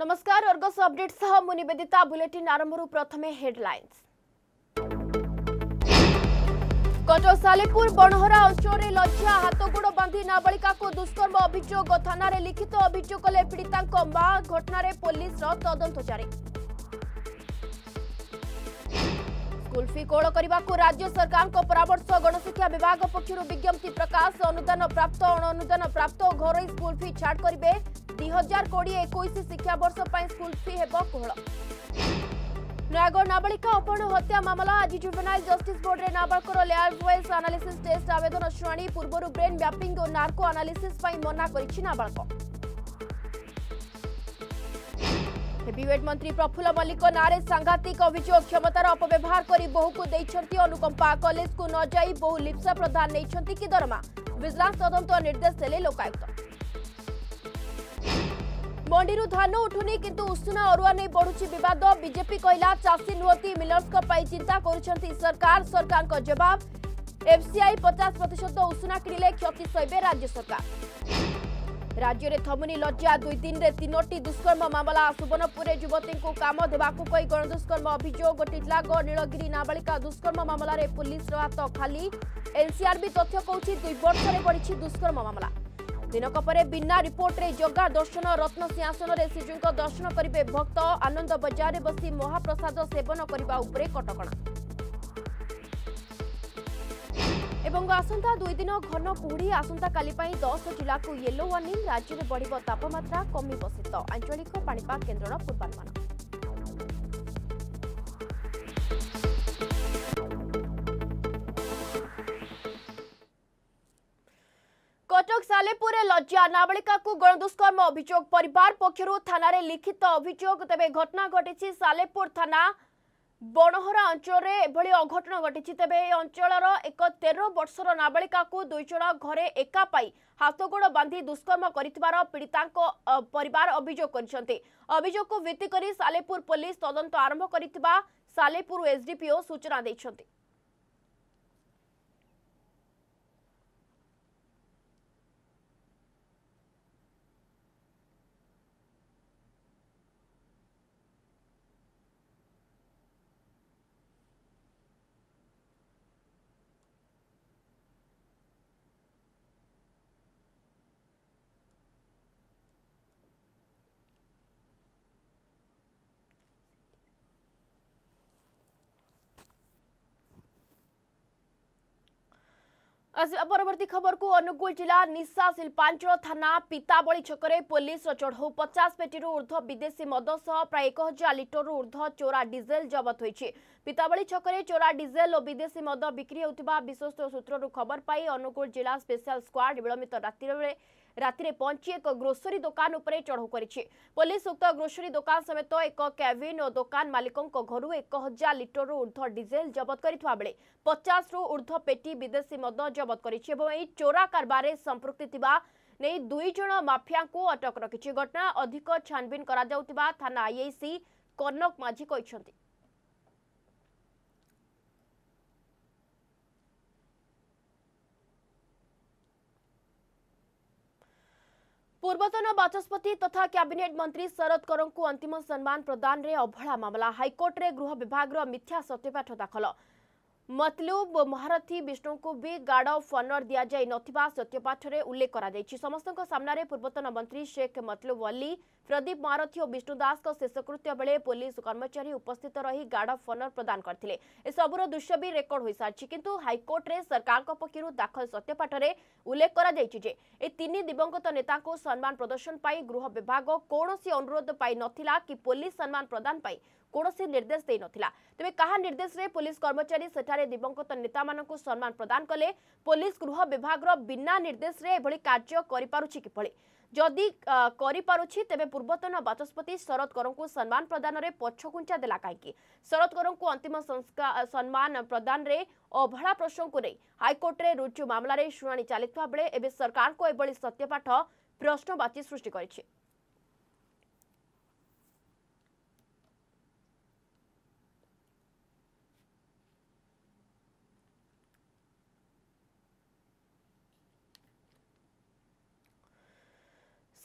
नमस्कार Argus update सह मु निवेदिता बुलेटिन आरंभ प्रथमे हेडलाइंस। कटक सालेपुर बणहरा अंचल लज्जा हाथगोड़ बांधी नाबालिका को दुष्कर्म अभियोग थाना रे लिखित अभियोग कले पीड़िता मां घटना पुलिस तदंत जारी। स्कूल फी कोल करने को राज्य सरकार को परामर्श गणशिक्षा विभाग पक्षर विज्ञप्ति प्रकाश अनुदान प्राप्त अणुदान प्राप्त घर स्कूल फी छाड़ करेंगे 2020-21 शिक्षा वर्ष स्कूल फी हेब कोहल। नयागढ़ नाबालिका अपहरण हत्या मामला आज जुवेनाइल जस्टिस बोर्ड रे नाबालकर लैब वॉइस एनालिसिस टेस्ट आवेदन शुणाणी पूर्व ब्रेन मैपिंग और नार्को एनालिसिस मना करिछि नाबालक। हेवीवेट मंत्री प्रफुल्ल मल्लिक नारे सांघातिक अभियोग क्षमतार अपव्यवहार करी बहु को देइछंती अनुकंपा कॉलेज को न जाई बहु लिप्सा प्रदान नैछंती कि दरमा विजिलेंस तदंत निर्देश देले लोकायुक्त। मंडी धान उठुनी किंतु उषुना अरुआ नहीं बढ़ुची विवाद बीजेपी कहला चाषी नुहति मिलर्स चिंता करुछंती सरकार को जवाब एफसीआई 50% उषुना किणिले क्षति सहिबे राज्य सरकार। राज्य में थमुनी लज्जा 2 दिन रे 3टी दुष्कर्म मामला सुवर्णपुर युवती को काम देवाक कही गणदुष्कर्म अभियोग टिटलागढ़ नीलगिरी नाबालिका दुष्कर्म मामला रे पुलिस हाथ खाली एनसीआरबी तथ्य कहूछि 2 वर्ष रे बढ़ी दुष्कर्म मामला। दिनक परे बिना रिपोर्ट रे जगा दर्शन रत्न सिंहासन रे श्रीजीव दर्शन करिवे भक्त आनंद बजार रे बसी महाप्रसाद सेवन करबा उपरे कटकणा। एवं आसंता 2 दिन घन कुहुड़ी आसंता काली 10 जिला को येलो वार्निंग राज्य में बढ़िबो तापमात्रा कमिबो शीत आंचलिक पाणीपाग केन्द्र पूर्वानुमान। कटक सालेपुर लज्जा नाबालिका को गणदुष्कर्म अभियोग परिवार पक्षर थाना रे लिखित अभियोग तेबे घटना घटी सालेपुर थाना बणहरा अंचल एभली अघटन घटी तेबे अंचलर एक 13 वर्षर नाबालिका को 2 जण घरे एका पाई हाथगोड़ बांधी दुष्कर्म करितबार पीड़िता परिवार अभियोग करिसंते। अभियोग को भित्ति करी सालेपुर पुलिस तदंत आरंभ करितबा सालेपुर एसडीपीओ सूचना दैछंते। परवर्ती खबर को अनुगुल जिला निशा शिल्पांचल थाना पिताबली छकरे पुलिस चढ़ऊ 50 पेटी ऊर्ध्व विदेशी मद सह प्राय 1000 लिटर ऊर्ध्व चोरा डीजेल जबत होइछि। पिताबली छकरे चोरा डीजेल और विदेशी मद बिक्री होउतिबा विश्वस्त सूत्रରୁ खबर पाई अनुगुल जिला स्पेशल स्क्वाड विलंबित राति में पहुंची एक ग्रोसरी दुकान उपरे चढ़ऊ करिछि। पुलिस उक्त ग्रोसरी दुकान समेत एक कैबिन और दुकान मालिकों घर 1000 लिटर ऊर्ध्व डीजेल जबत करिथवा बेले 50 रु ऊर्ध्व पेटी विदेशी मद जबत करिछि एवं एही चोरा कारबारे संपृक्ति थिबा नै 2 जण माफिया को अटक रखिछि। घटना अधिक छानबीन करा जाउतिबा थाना आईआईसी कनक माझी कहिसंती। पूर्वतन बाचस्पति तथा कैबिनेट मंत्री शरद कौर को अंतिम सम्मान प्रदान रे अवहेला मामला हाईकोर्ट रे गृह विभाग मिथ्या सत्यपाठ दाखल। मतलूब महारथी विष्णु को भी गार्ड ऑफ ऑनर दिया जाय नथिबा सत्यपाठ रे उल्लेख करा जायछि। समस्तक सामने पूर्वतन मंत्री शेख मतलूब अली प्रदीप महारथी और विष्णु दास को शेषकृत्य बेले पुलिस कर्मचारी उपस्थित रही गार्ड ऑफ ऑनर प्रदान करथिले। ए सबुर दृश्य भी रेकर्ड होई सारछि किंतु हाईकोर्ट रे सरकार को पक्षरु दाखल सत्यपाठ रे उल्लेख करा जायछि जे ए 3 दिवंगत नेता को सम्मान प्रदर्शन पाई गृह विभाग कोनोसी अनुरोध पाई नथिला कि पुलिस सम्मान प्रदान पाई कोनोसी निर्देश दे नथिला। तबे कहा निर्देश रे पुलिस कर्मचारी सेठारे दिवंगत नेता मानकु सम्मान प्रदान कले पुलिस गृह विभाग बिना निर्देश रे एभली कार्य करि पारुछि किपळी जदि करि पारुछि तेबे पूर्वतन बाचस्पति शरद कौर को सम्मान प्रदान रे पछकुंचा देला काहेकि शरद कौर को अंतिम सम्मान प्रदान रे अवहेला प्रसंग को नै हाईकोर्ट रे रुजु मामला रे शुनानी चलितवा बेले एबे सरकार को एभली सत्यपाठ प्रश्नवाची सृष्टि करिछि।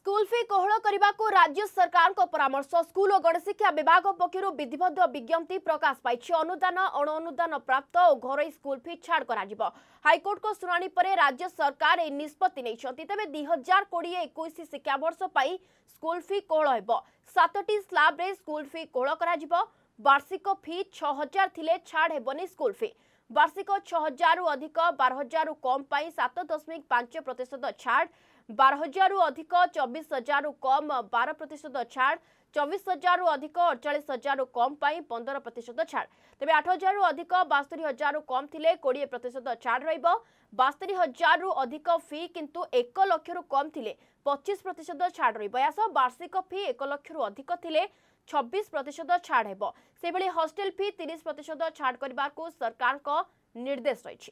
स्कूल फी कोहल करने को राज्य सरकार को परामर्श। स्कूल और गणशिक्षा विभाग पक्षर विधिबद्ध विज्ञप्ति प्रकाश पाई। अनुदान अणुअनुदान प्राप्त और घरोई स्कूल फी छाड़ कर हाइकोर्ट को शुणाणी पर राज्य सरकार ए निष्पत्ति नहीं। तेज 2020-21 शिक्षावर्ष पर स्कूल फी कोहल हो 7टी स्लाब रे स्कूल फी कोहल कर वार्षिक फी 6000 थिले छाड़ हेबनी। स्कूल फी वार्षिक 6000 रु अधिक 12000 रु कम 7.5% छाड़, 12000 रु अधिक 24000 रु कम 12% छाड़, 24000 रु अधिक 48000 रु कम 15% छाड़। तेज 8000 रु अधिक 72000 रु कम थिले 20% छाड़ रहिबो। 72000 रु अधिक फी किंतु 1 लाख रु कम थिले 25% छाड़ रहिबो। यासह वार्षिक फी 1 लाख रु अधिक थिले 26% छाड़ हेबो। से भली हॉस्टल फी 30% छाड़ करबा को सरकार को निर्देश रही।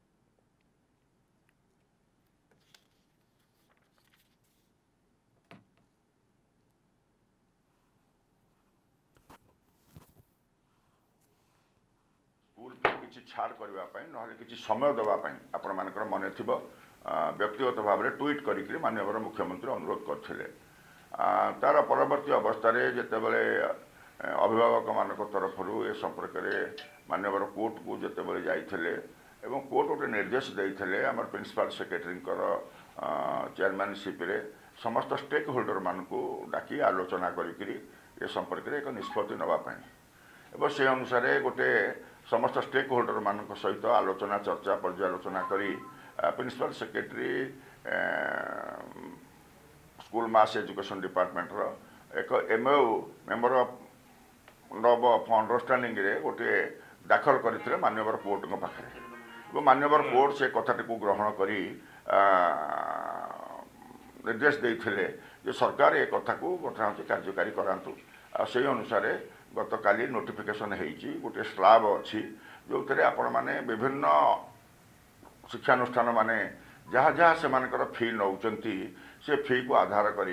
स्कूल फी किसी छाड़ करने ना कि समय देवाई आपण मान मन थी व्यक्तिगत भाव में ट्वीट करी माननीय मुख्यमंत्री अनुरोध करते। तार परवर्ती अवस्था जिते बड़े अभिभावक मान तरफ ए संपर्क में माननीय कोर्ट को जिते बड़े जाते कोर्ट गोटे निर्देश देते आम प्रिंसिपल सेक्रेटरी चेयरमैनशिप रे समस्त स्टेक होल्डर मान को डाकी आलोचना करी संपर्क में एक निष्पत्ति नापी से अनुसार गोटे समस्त स्टेक होल्डर मान सहित आलोचना चर्चा पर्यालोचना करी principal secretary school mass education department रो एक एमओ मेंबर ऑफ अंडरस्टैंडिंग रे गोटे दाखल करते माननीय कोर्ट पाखे माननीय कोर्ट से कथाटी को ग्रहण करी निर्देश देते जे सरकार ए कथा को गोटे कार्यकारी करातु से अनुसार गत काली नोटिफिकेशन होती गोटे स्लाब अच्छी जो थे आपण मैंने विभिन्न शिक्षानुष्ठान माने जहाँ जहाँ से मानकर फी नौचंती से फी को आधार करी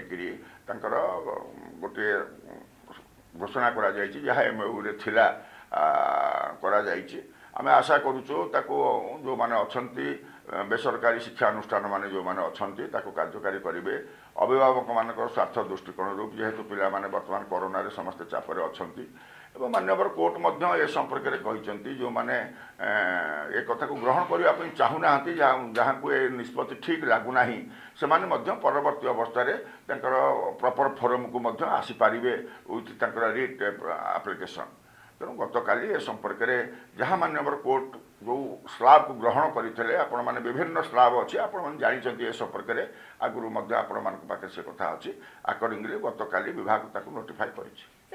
गोटे घोषणा करा जायछि जहाँ एमओ रे थिला करा जायछि। आमे आशा करूछु ताको जो माने अछंती बेसरकारी शिक्षा अनुष्ठान माने जो माने अछंती ताको कार्यकारी करिवे। अभिभावक मानकर स्वार्थ दृष्टिकोण रूप जेहेतु पिला माने वर्तमान कोरोना रे समस्त चापर अछंती एवं माननीय कोर्ट मध्य ए संपर्क में कहते जो मैंने ए कथा को ग्रहण करने चाहूना जहाँ को ए निष्पत्ति ठीक लगुना से परवर्ती अवस्था प्रॉपर फोरम को आसीपारे विथ रिट एप्लिकेशन। तेणु गत काली ए संपर्क में जहाँ माननीय कोर्ट जो स्लाब को ग्रहण करते आपण मैंने विभिन्न स्लाब अच्छी आपण जानते ए संपर्क में आगुरी आपण मान पाखे से कथा अच्छी अकॉर्डिंगली गत काली विभाग ताको नोटिफाई कर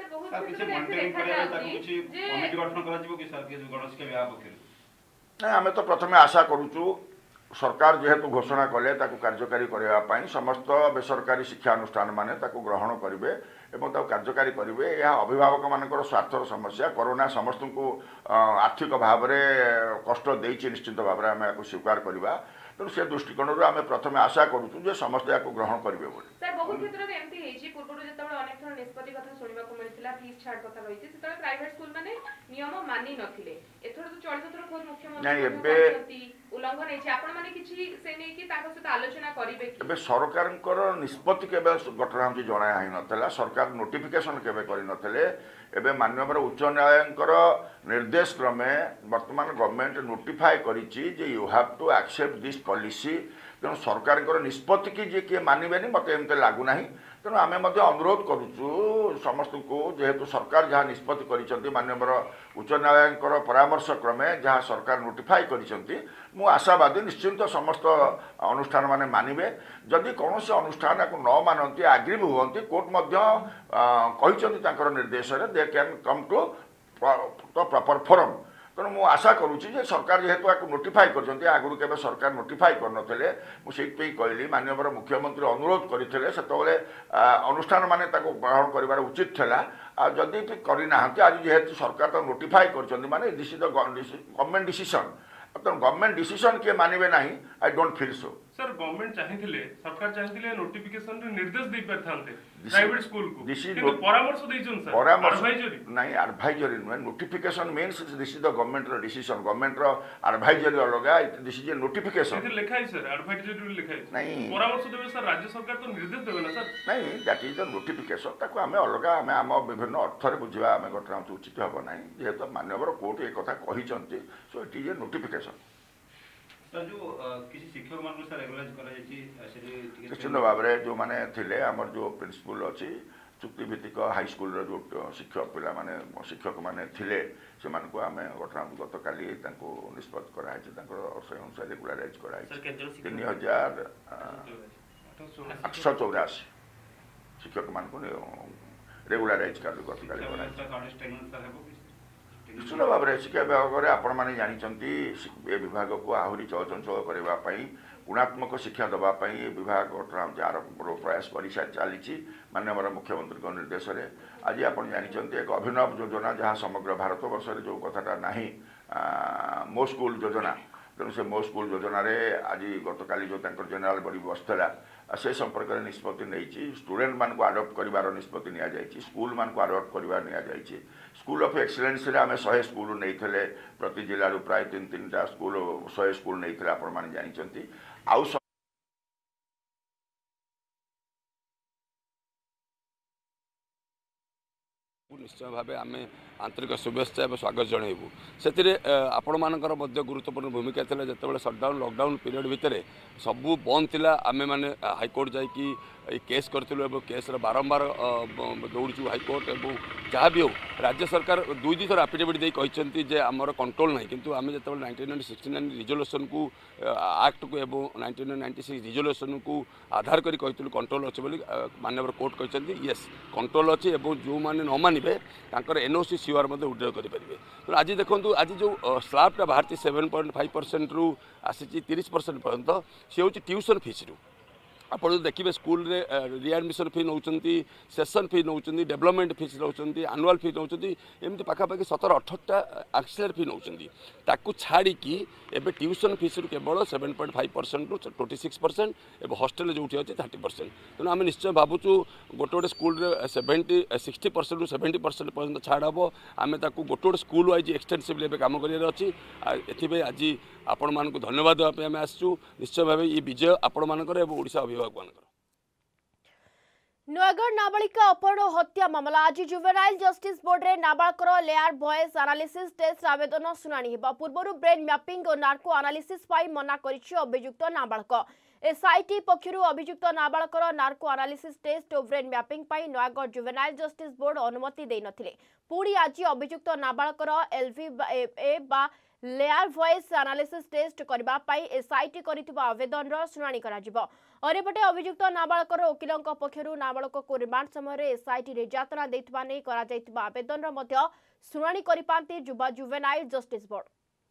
आम तो प्रथम आशा करूँ सरकार जेहेतु घोषणा कले कार्यकारी करने समस्त बेसरकारी शिक्षा अनुष्ठान माने ग्रहण करेंगे एवं कार्यकारी करेंगे। यह अभिभावक मानकर स्वार्थर समस्या कोरोना समस्त को आर्थिक भाव में कष्ट देती निश्चित भाव में आम स्वीकार करवा। तेणु से दृष्टिकोण आम प्रथम आशा करूँ समस्त या ग्रहण करेंगे। बहुत क्षेत्र में एमती हेची पूर्व जो अनेक थर निष्पत्ति कथा सुनिबा को मिलथिला फीस छाड़ कथा रहिछि सेतले प्राइवेट स्कूल माने नियम मानि नथिले एथर तो चलित थर खुद मुख्यमंत्री उल्लंघन हेछि आपण माने किछि से नै कि ताको सहित आलोचना करिवे कि एबे सरकारनकर निष्पत्ति केबे घटना हमछि जणा हाइ नथला सरकार नोटिफिकेशन केबे करि नथले एबे माननीय उच्च न्यायालयकर निर्देश क्रमे वर्तमान गवर्नमेंट नोटिफाई करिछि जे you have to accept this policy. तेणु सरकार निष्पत्ति की जी किए मानवे मत एमती लगुना। तेणु आम अनुरोध करुचु समस्त को जेहेतु सरकार जहाँ निष्पत्ति कर माननीय उच्च न्यायालय परामर्श क्रमे जहाँ सरकार नोटिफाई कर आशावादी निश्चिंत समस्त अनुष्ठान माने मानिबे। जदि कौन से अनुष्ठान को न मानती आग्रीव हुंती कोर्ट कहते निर्देश they can come to the proper forum. तेणु मु आशा करुच्ची सरकार जेहेतु आपको नोटिफाई कर आगुरी के सरकार नोटिफाई करनथले मुझे कहली माननीय मुख्यमंत्री अनुरोध करते से अनुष्ठान माने ग्रहण कर उचित था। जदि भी करना आज जेहेतु सरकार तो नोटिफाई कर माने this is the government decision. तेणु गवर्नमेंट डिसीजन किए मानवे ना I don't feel so. Sir government चाहिए सरकार चाहिए नोटिफिकेशन रे निर्देश दे पारथांते प्राइवेट स्कूल को किंतु परामर्श देइछन सर एडवाइजरी नहीं एडवाइजरी नुहे notification means this is the government रो डिसीजन गवर्नमेंट रो एडवाइजरी अलगा दिस इज नोटिफिकेशन इधर लिखा है सर एडवाइजरी लिखा है नहीं परामर्श देबे सर राज्य सरकार तो निर्देश देबे ना सर नहीं दैट इज द नोटिफिकेशन ताको हमें अलगा हमें आम विभिन्न अर्थ बुझा आम घटना उचित हम ना जेहेतु माननीय कोर्ट एक कथा कही so it is a notification जो किसी शिक्षक मान सर रेगुलाइज करा जायछि निश्चित भाव में जो मैंने थे आमर जो प्रिंसिपल अच्छी चुक्तिभित्तिक हाईस्कल जो शिक्षक पिला माने शिक्षक मैंने थे से आम घटना गत काली निष्पत्ति कराई से अनुसार रेगुलाराइज कराई 3884 शिक्षक मान रेगुलाराइज कर गत काली निश्चित भाव में शिक्षा विभाग में आपण मैंने जानते ए विभाग को आहरी चलचंचल करने गुणात्मक शिक्षा देवाई विभाग आरंभ प्रयास कर चली माननीय मुख्यमंत्री निर्देश में आज आप जानते एक अभिनव योजना जहाँ समग्र भारत वर्ष जो कथाटा ना मो स्कूल योजना तेणु से मो स्कूल योजना आज गत काली जो जेनेल बॉडी बसला से संपर्क में निष्पत्ति नहीं स्टूडेंट मान को आडप्ट कर निष्पत्ति नि स्कूल मान को आडप्ट कर स्कूल ऑफ एक्सीलेंस रे आम 100 स्कूल नहीं प्रति जिलू प्राय 3-3टा स्कूल 100 स्कूल नहीं आपण मैंने जानते आउ निश्चय भाव आम आंतरिक शुभेच्छा और स्वागत जनइबू से आपण मानकर गुरुत्वपूर्ण भूमिका थी जिते सटडाउन लॉकडाउन पीरियड भितर सबू बंद थिला आमे माने हाईकोर्ट जाकि केस करूँ केस बारंबार दौड़ू हाईकोर्ट और जहाँ भी हो राज्य सरकार 2 थर आफिडेविट दे आमर कंट्रोल ना किंतु आम जो 1969 रिजोल्यूशन को एक्ट को एवं 1996 रिजोल्यूशन को आधार कर कंट्रोल अच्छे माननीय कोर्ट कहते येस कंट्रोल अच्छी जो मैंने न मानवे एनओसी सीआर विड्रॉ करेंगे तो आज देखो आज जो स्लैबटा बाहर 7.5% रु आसी 30% पर्यंत सी हूँ ट्यूशन फीस रू आप देखिए स्कूल रे रिएडमिशन फी नौ सेशन फी नौ डेवलपमेंट फीस नौ आनुआल फी नौ एमती पाखापाखि 17-18टा एक्सिलरी फी नौ ताकू छाड़ी एवं ट्यूशन फीस रू केवल 7.5% रु 26% एवं हॉस्टेल जो अच्छे 30%। तेणु आम निश्चय भावुँ गोटे स्कूल 60% रु 70% पर्यंत छाड़ हम आम गोटे स्कूल वाइज एक्सटेंसिवली काम कर आज आपण मानक धन्यवाद देवाई आम आसचु निश्चय भाव ये विजय आपण मानकर एवं ओडिशा अभिभावक मानकर। नयगढ़ नाबालिका अपहरण और हत्या मामला आज जुवेनाइल जस्टिस बोर्ड रे नाबालकर लेयर वॉइस एनालिसिस टेस्ट आवेदन सुनानी हेबा पूर्व ब्रेन मैपिंग और नार्को एनालिसिस पाई मना करिछि अभियुक्त नाबालक एसआईटी पक्षरु अभियुक्त नाबालकर नार्को एनालिसिस टेस्ट और ब्रेन मैपिंग पाई नयगढ़ जुवेनाइल जस्टिस बोर्ड अनुमति देई नथिले पुणी आज अभियुक्त नाबालकर एलवीए बा लेयर वॉइस एनालिसिस टेस्ट करबा पाई एसआईटी करितबा आवेदन रो सुनानी कराजिबो अरेपटे अभियुक्त नाबालकर वकिलंक पक्षरु नाबालक को रिमांड समय एसआईटी रे यातना देथिबा नै करा जायतिबा आवेदन रो मध्य सुनानी करि पांती जुवेनाइल जस्टिस बोर्ड।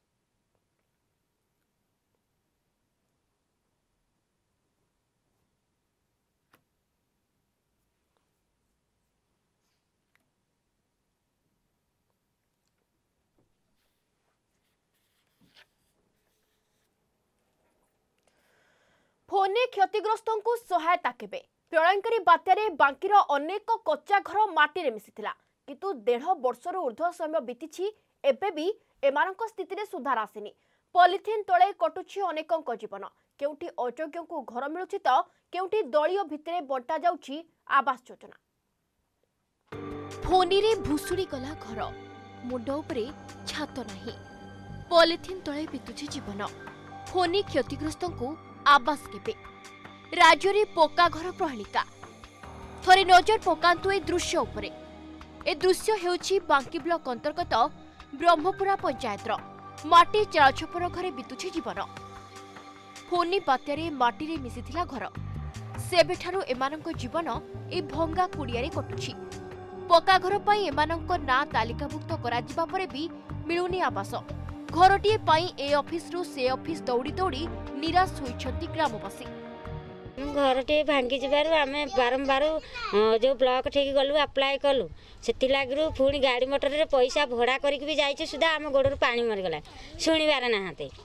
फोनी क्षतिग्रस्तों को सहायता केबे प्रलयंकारी बात्यारे बांकीर अनेक कच्चा घर माटी रे मिसिथिला किंतु 1.5 वर्षर ऊर्ध्व समय बीतीछि एबे भी एमानक स्थिति रे सुधार आसिनी पॉलिथिन तळे कटुछि अनेकक जीवन केउठी अयोग्य को घर मिलुछि तो केउठी दलियो भितरे बंटा जाउछि आवास योजना फोनी रे भुसुड़ी गला घर मुंड उपरे छात नाही पॉलिथिन तळे बीतुछि जीवन फोनी क्षतिग्रस्तों को आवास केबे राज्य रे पक्का घर प्रहेलिका थरे नजर पकांतु ए दृश्य उपरे ए दृश्य हेउछि बांकी ब्लॉक अंतर्गत ब्रह्मपुरा पंचायतर माटी चाळछपर घरे बीतुछि जीवन फोनी बात्यारे माटी रे मिसिथिला घर सेबेठारु एमानक जीवन ए भंगा कुड़ियारे कटुछि पक्का घर पई एमानक ना तालिकाभुक्त कराजिबा परे भी मिलुनी आवास घरटीए पाई ए ऑफिस रु से ऑफिस दौड़ी दौड़ी निराश होइछंती ग्रामवासी घरटे भांगी जबारु आमे बारंबार जो ब्लॉक ठीक गलु अप्लाई कलु सेति लागरु पुणी गाड़ी मोटर रे पैसा भड़ा करिक भी जाइछे सुधा आम गोडर पानी मर गला सुनिबार नाहाते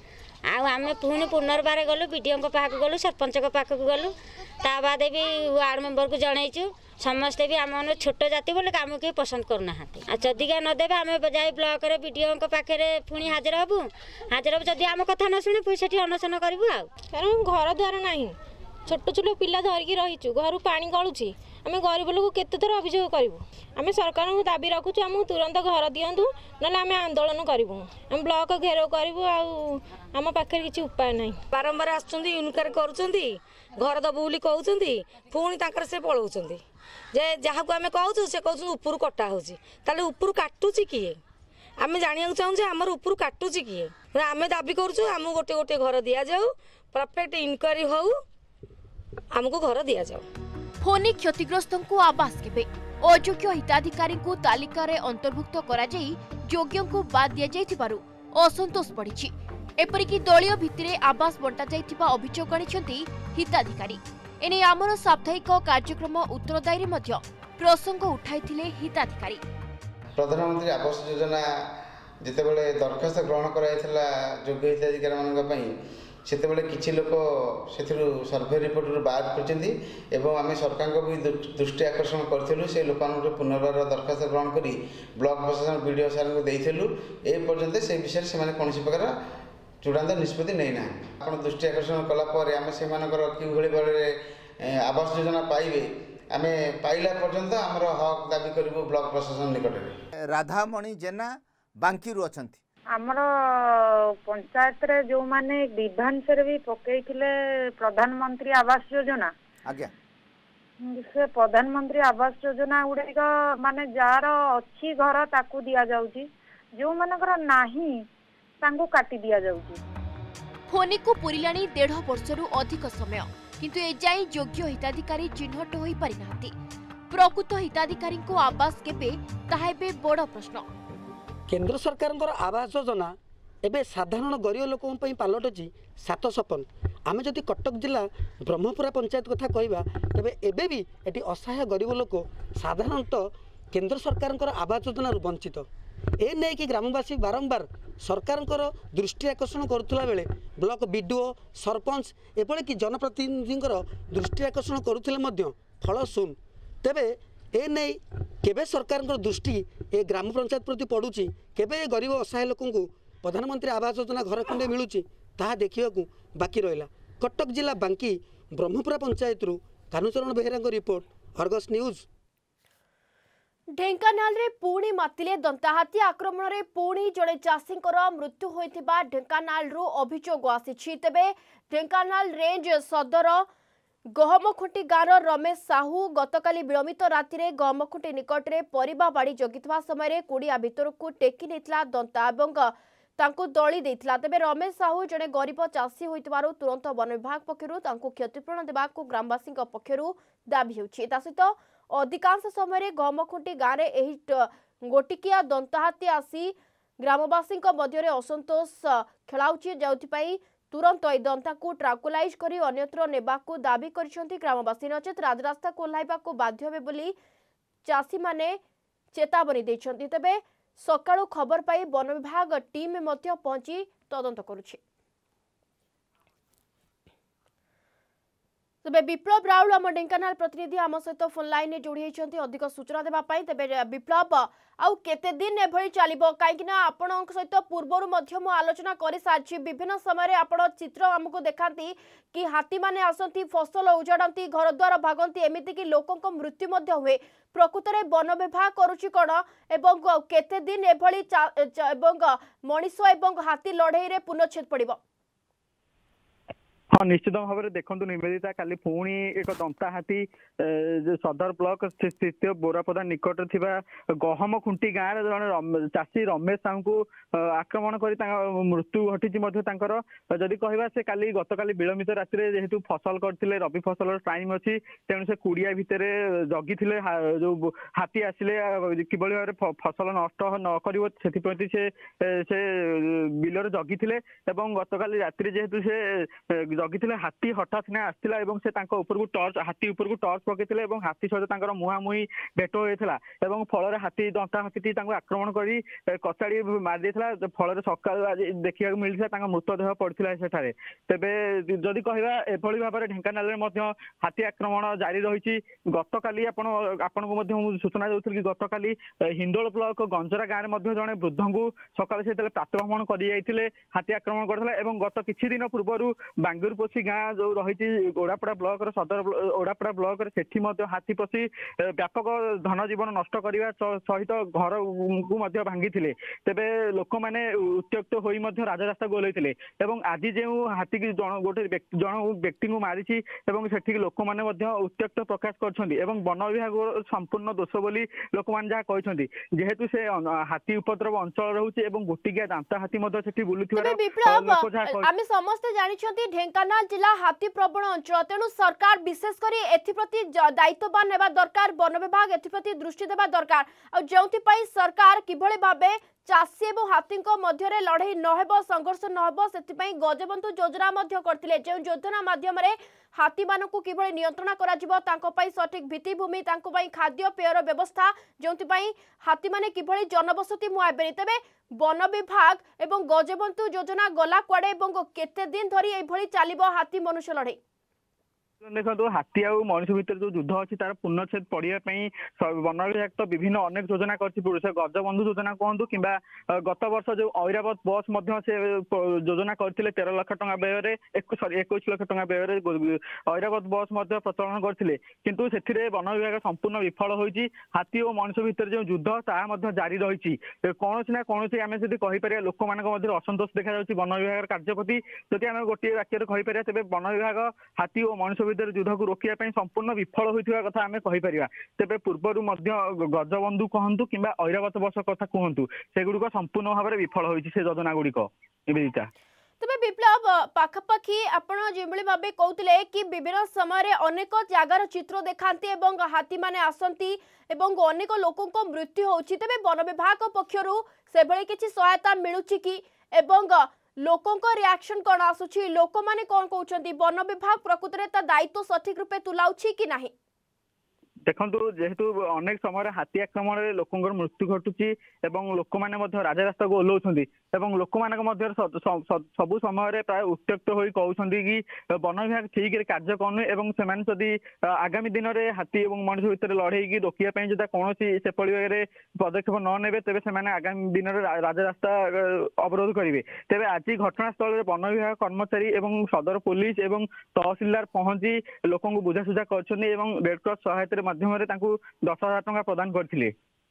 आम पुणी पुनर्बार गलु विडीओ पाक गलु सरपंच पाक गलु ता बाद भी वार्ड मेंबर को जनईचु समस्ते भी आम छोट जाति बोले आम कहीं पसंद करना जदिका नदेवे आम जाए ब्लॉक रे विडीओ पाखे पुणी हाजिर हबु जदि आम कथा न शुणी से अनशन करूँ कारण घर द्वार ना छोट छोट पिला धरिकी रहीचु घर पानी गलुची आम गरीब लोक केते थर अभियोग करूँ आम सरकार को दाबी रखुचु आमको तुरंत घर दिंतु ना आम आंदोलन करूँ आम ब्लॉक घेराव करूँ आम पाखे किसी उपाय ना बारंबार आसुनकार घर दबु बोली कहते पुणी से पलाउं जे जहाँ को आम कहूँ से कहूँ ऊपर कटा हो काटुची किए आम जाना चाहूँ आमर ऊपर काटुची किए आम दाबी करूँ आमको गोटे गोटे घर दि जाऊ परफेक्ट इनक्वारी हो आमको घर दि जाऊ। फोनी क्षतिग्रस्त आवास केबे अयोग्य हिताधिकारी तालिका रे अंतर्भुक्त करा जाई योग्य को बाद दिया जाइथिबारु असंतोष बढ़ी एपरिकी दलीय भित्तिरे आवास बंटा जाइथिबा अभियोग आनिछंती हिताधिकारी एने आमर साप्ताहिक कार्यक्रम उत्तरदायी मध्य प्रसंग उठाइथिले हिताधिकारी। प्रधानमंत्री आवास योजना जितेबाला दरखास्त ग्रहण कराइथिला योग्य हिताधिकारी मानक पई सेतेबाला किछि लोक सेथिरु सर्वे रिपोर्ट रु बाहर करचंती एवं आमे सरकार को भी दृष्टि आकर्षण करथिलु से लोकानु पुनर्बार दरखास्त ग्रहण करी ब्लॉक प्रशासन वीडियो सार को देइथिलु ए पर्यंत से विषय से माने कोनसी प्रकार चूड़ांत निष्पत्ति नहीं ना आपण दृष्टि आकर्षण कला पर आमे से मानकर कि भली भाबरे आवास योजना पाइबे आमे पाइला पर्यंत हमर हक दाबी करबो ब्लॉक प्रशासन निकट रे। राधामणि जेना बांकीरु अछंती आमर पंचायत रे जो माने विधानस रे भी पकईथिले प्रधानमंत्री आवास योजना आज्ञा से प्रधानमंत्री आवास योजना गुड़िक माने जार अच्छी घर ताकू दिया जाउची जो मानकर नाही तांको काटी दिया जाउची। फोनी को पुरिलाणी 1.5 वर्षरु अधिक समय किंतु एजाई योग्य हिताधिकारी चिन्हट होई पारि नांती प्रकृत हिताधिकारी को आवास केबे ताहा बे बड़ प्रश्न। केंद्र सरकार आवास योजना एवं साधारण गरीब लोकों पलटुची 7 सपन आम जदि कटक जिला ब्रह्मपुरा पंचायत कथा कहवा तेबे एबे भी एटी असहाय गरीब लोक साधारणतः केंद्र सरकार आवास योजना वंचित ए नहीं कि ग्रामवासी बारंबार सरकार दृष्टि आकर्षण करुला बेले ब्लॉक बीडीओ सरपंच एपरि कि जनप्रतिनिधि दृष्टि आकर्षण करुले फल शून्य तेबे ए नहीं केबे सरकार दृष्टि ए ग्राम पंचायत प्रति पड़ुची केबे गरीब असहाय लोक प्रधानमंत्री आवास योजना घर खंडे मिलूची ताहा देखिया बाकी रहा। कटक जिला बांकी ब्रह्मपुरा पंचायत रु Kanucharan Behera report Argus news. Dhenkanal रे पुणी मातिले दंताहाती आक्रमण रे पुणी जड़े चाषी मृत्यु होइथिबा ढेंकानाल रु अभियोग आसीछि तेबे ढेंकानाल रेंज सदर गहमखुंटी गाँव रमेश साहू गतकाली विलंबित राति रे गहमखुंटी निकट रे परिबा बाड़ी जगिथवा समय कुड़िया भितर को टेकी नेतला दंता एवं तांको दली देइथिला तेबे रमेश साहू जड़े गरीब चाषी होइथिबारु तुरंत वन विभाग पक्षरु तांको क्षतिपूरण देबाकू ग्रामवासी पक्षरु दाबी हेउछि। ता सहित अधिकांश समय गहमखुंटी गाँव में एही गोटिकिया दंताहाती आसी ग्रामवासी मध्य असंतोष खेलाउछि जाउथिपाई तुरंत ए दंता को ट्राकुलाइज करी अन्यत्र नेबाकू दाबी करिसेंती ग्रामवासी नचेत राजरास्ता को ओह्लाइबाकू बाध्य हेबे बोली चाषी माने चेतावनी दैछंती। तेबे सकाळु खबर पाई वन विभाग टीम मध्य पहुंची तदंत करुछि। तेबे विप्लव राउल आम ढेंकानाल प्रतिनिधि आम सहित फोन लाइन में जोड़ी होती अधिक सूचना देवाई। तेबे विप्लव आउ केते दिन एभली चलिबो कहीं आपण सहित पूर्वर मु आलोचना कर सारी विभिन्न समय आपण चित्र आमको देखाती कि हाथी माने आसती फसल उजाड़ती घर द्वार भागती एमती कि लोकों मृत्यु हुए प्रकृत में वन विभाग करुच्ची कौन एवं केते दिन एभली मनीष एवं हाथी लड़ई रे पूर्णच्छेद पड़िबो। हाँ निश्चित भाव में देखो निवेदिता काली पुणी एक दंता हाथी सदर ब्लॉक स्थित बोरापदा निकट थिबा गहम खुंटी गाँव जड़े चाषी रमेश साहू को आक्रमण कर मृत्यु घटी जदि कहवा से काली गतकाली विलंबित राति जेहेतु फसल करते रबी फसल टाइम अच्छी तेणु से कुड़िया भितर जगी जो हाथी आसिले किभली भाव में फसल नष्ट न कर से बिलर जगी गतकाली राति जेहेतु से जगिथिले हाथी हठात ने आस्तिला एवं से तांको ऊपर को टॉर्च हाथी ऊपर को टॉर्च पकेथिले एवं हाथी सहित तांकर मुहामुही भेट होइथिला एवं फल रे हाथी दंता हाथीटी तांको आक्रमण करी कचाड़ी मार देथिला फल रे सकाळ आज देखिया मिलथिला तांको मृतदेह पड़थिला सेठारे तेबे जदि कहबा एभली भाबरे ढेंकानाल रे मध्य हाथी आक्रमण जारी रहिछि गतकाली आपनको मध्य सूचना देउथिल कि गतकाली हिंदोल ब्लॉक गंजरा गाँव में मध्य जने वृद्धଙ୍କୁ सकाळ से प्रातभ्रमण करि जाइथिले हाथी आक्रमण करथिला एवं गत किछि दिन पूर्व बांगुरपोसी गाँ जो रही ओडापड़ा ब्लॉक सदर ओडापड़ा ब्लॉक सेठी हाथी पशि व्यापक धन जीवन नष्ट करने सहित घर को भांगी तेबे लोक मैंने उत्त्यक्त होई राजरास्ता को ओल्लैथिले एवं आज जो हाथी की गोटे जन व्यक्ति को मारी सेठी लोक मैंने उत्त्यक्त प्रकाश करछन्ती एवं वन विभाग संपूर्ण दोष बोली लोक मैंने जहाँ कहते जेहेतु से हाथी उपद्रव अंचल रोचे एवं गोटिकिया दांता हाथी सेठी बुलुथिबार समस्ते जानिछन्ती ढेंकानाल जिला हाथी प्रबल अंचल तेणु सरकार विशेषकर एप्रति दायित्ववान हेबा दरकार वन विभाग एप्रति दृष्टि देबा दरकार आ जेउथि पई सरकार किभଳି भाबे चाषी और हाथी मध्य लड़ई नहेब संघर्ष नहेब से गजबंधु योजना करथिले जे योजना माध्यम हाथी मानकु किभଳି नियंत्रण करा जिवो तांको पई सठिक भित्तिभूमि तांको पई खाद्य पेयर व्यवस्था जोंति पई हाथी माने किभଳି जनबसति मुआबेनी तेबे वन विभाग एवं गजबंधु योजना गला कुआडे एवं केते दिन धरी एई भଳି चालिबो हाथी मनुष्य लड़ई देखो हाथी आ मनुष्य भितर जो युद्ध अच्छी तार पूर्णछेद पड़ाई वन विभाग तो विभिन्न अनेक योजना कर गजबंधु योजना कहतु कि गत वर्ष जो ऐरावत बस से योजना करते 13 लाख टंका व्यय 21 लाख टंका व्यय ऐरावत बस प्रचलन करते किंतु से वन विभाग संपूर्ण विफल होती हाथी और मनुष्य भितर जो युद्ध ताहा जारी रही कौन ना कौन आम जब कहीपर लोक मान असंतोष देखा वन विभाग कार्य प्रति जदि आम गोटे वाक्य कहीपर तेज वन विभाग हाथी और मनुष्य भितर युद्ध को रोकने संपूर्ण विफल होता कथा आम कहीपर तेज पूर्वर गजबंधु कहतु कि ऐरावत बस कथा कहतु सेगुड़िक संपूर्ण भाव में विफल होती से योजना गुड़िक निवेदिता तबे विप्लव पाखापाखि आपण जेभଳି भाबे कहउतिले कि विभिन्न समय अनेक जगार चित्र देखांती एवं हाथी माने आसंती एवं अनेक लोकों को मृत्यु होउछि तबे वन विभाग पक्षरु सेभଳି किछि सहायता मिलुछि कि एवं लोकों को रिएक्शन कौन आसुछि लोक माने कौन कहउछंती वन विभाग प्रकृत रे ता दायित्व सठिक रूपे तुलाउछि कि नाही देखो जेहेतु अनेक समय हाथी आक्रमण में लोक मृत्यु घटुची लोक मैंने राजरास्ता को ओह्लाउछन्ती लोक मान सबु समय प्राय उत्त्यक्त हो कहते कि वन विभाग ठीक कार्य करूँ से आगामी दिन में हाथी और मनुष्य भितर लड़े रोकने जब कौन से पदक्षेप न ने तेज से आगामी दिन में राजरास्ता अवरोध करेंगे तेज आज घटनास्थल वन विभाग कर्मचारी सदर पुलिस और तहसिलदार पहुंची लोक बुझासुझा कर रेडक्रॉस सहायता माध्यम 10,000 टंका प्रदान करथिले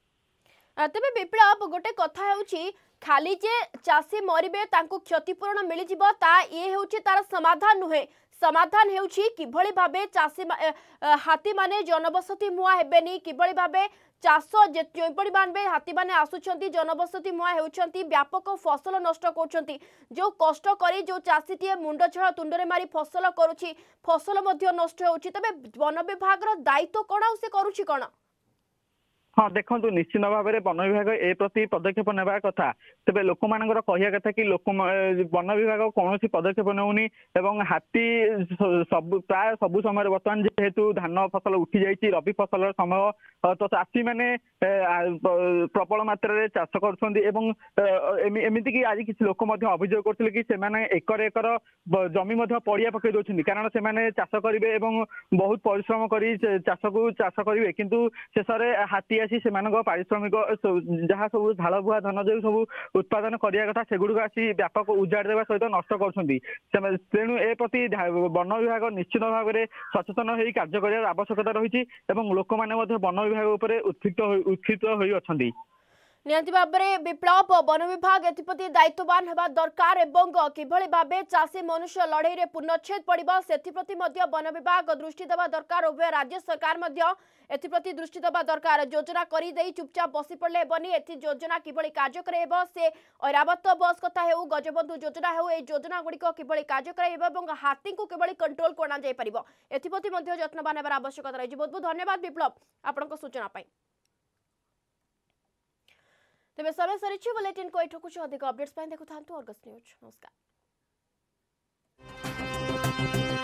तेबे विप्लव गोटे कथा हेउची खाली जे चासी मरिबे तांको क्षतिपूरण मिली जिवो ता ये हेउची तार समाधान नुहे समाधान हेउची किभଳି भाबे चासी हाथी माने जनबसति मुआ हेबेनी किभଳି भाबे चाष जोपड़ी मानबे हाथी माने आसुछंती जनबसति मुआ हेउछंती व्यापक फसल नष्ट करछंती जो कष्ट करी जो चासीटीए मुंड छळ तुंडरे मारी फसल करूची फसल मध्य नष्ट होउची तबे वन विभाग रो दायित्व कोन से करूची कोन हाँ देखो निश्चित भाव में वन विभाग ए प्रति पदक्षेप नेबा कथा तेज लोक मान कहया कथा कि लोक वन विभाग कौन पदक्षेप नौनी हाथी सब प्राय सबु समय बर्तमान जेहेतु धान फसल उठी जाइए रबी फसल समय तो चाषी मैंने प्रबल मात्रा चाष करमती कि आज किसी लोक अभियोग करते कि एकर एकर जमी पड़िया पकई दौरान कारण से चाष करेंगे बहुत परिश्रम कर चाष को चाष करेंगे किंतु शेष में हाथी आसी से पारिश्रमिक जहाँ सब झाड़ बुआ धान जो सब उत्पादन करने कथा सेगुड़ आसी व्यापक उजाड़ देवा सहित नष्ट कर तेणु ए प्रति वन विभाग निश्चित भाव में सचेतन हो कार्य कर आवश्यकता रही लोक मैंने वन विभाग उपर उत्क्षिप्त होती नियंती भाबरे विप्लव वन विभाग एप्रति दायित्ववान हेबा दरकार एवं किभଳି भाबे चाषी मनुष्य लड़ई रे पूर्णच्छेद पड़िबो सेथिप्रति मध्य वन विभाग दृष्टि देबा दरकार उभय राज्य सरकार मध्य एथिप्रति दृष्टि देबा दरकार योजना करी देई चुपचाप बसी पड़ले बनी एथि योजना किभଳି कार्य करेबो से ऐरावत बस कथा हेउ गजबंधु योजना हेउ ए योजना गुड़िक किभଳି कार्य करेबो एवं हाथी को किभଳି कंट्रोल कोना जाय परिबो एथिप्रति मध्य यत्नवान हेबार आवश्यकता रही बहुत बहुत धन्यवाद विप्लव आपनक सूचना पाई तेज समय सरी बुलेटिन को एठकु अधिक अपडेट्स देखु था अर्गस न्यूज नमस्कार। है।